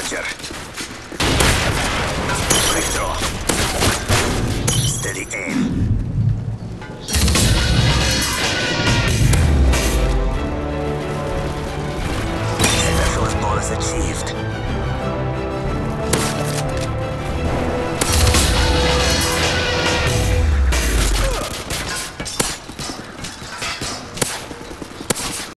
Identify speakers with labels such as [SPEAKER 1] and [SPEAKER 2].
[SPEAKER 1] launcher. Quick draw. Steady aim. The first goal is achieved.